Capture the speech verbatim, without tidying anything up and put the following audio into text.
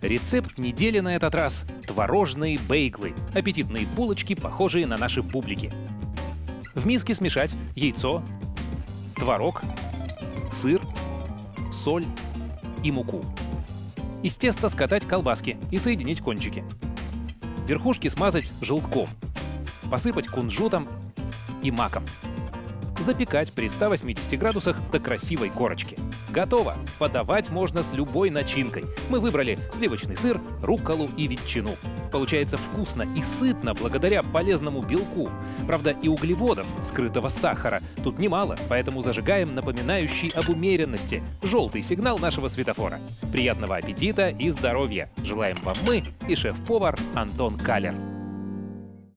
Рецепт недели на этот раз – творожные бейглы, аппетитные булочки, похожие на наши бублики. В миске смешать яйцо, творог, сыр, соль и муку. Из теста скатать колбаски и соединить кончики. Верхушки смазать желтком, посыпать кунжутом и маком. Запекать при ста восьмидесяти градусах до красивой корочки. Готово! Подавать можно с любой начинкой. Мы выбрали сливочный сыр, рукколу и ветчину. Получается вкусно и сытно благодаря полезному белку. Правда, и углеводов, скрытого сахара, тут немало, поэтому зажигаем напоминающий об умеренности желтый сигнал нашего светофора. Приятного аппетита и здоровья! Желаем вам мы и шеф-повар Антон Калер.